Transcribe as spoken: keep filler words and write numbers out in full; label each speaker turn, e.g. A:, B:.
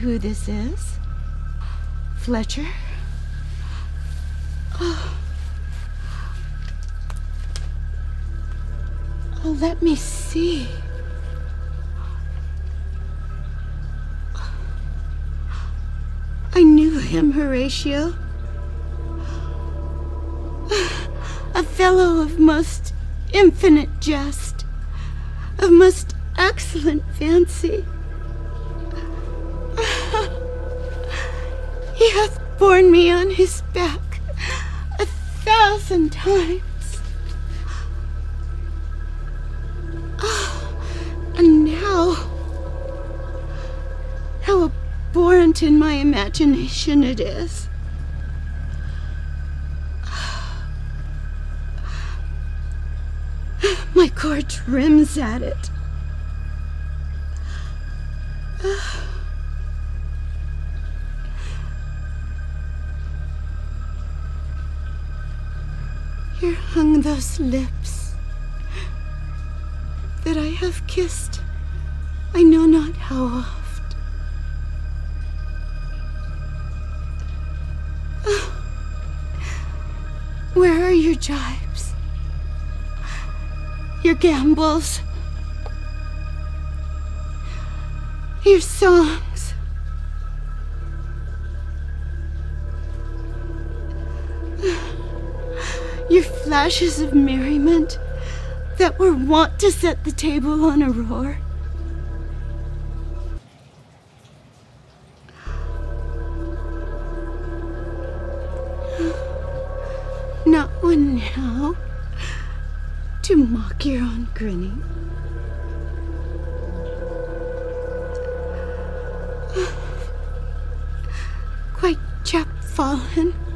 A: who this is? Fletcher? Oh. Oh, let me see. I knew him, Horatio. A fellow of most infinite jest, of most excellent fancy. He hath borne me on his back a thousand times. Oh, and now, how abhorrent in my imagination it is. My gorge rims at it. Here hung those lips that I have kissed I know not how oft. Where are your jibes? Your gambols? Your songs? Your flashes of merriment that were wont to set the table on a roar? Not one now to mock your own grinning. Quite chapfallen.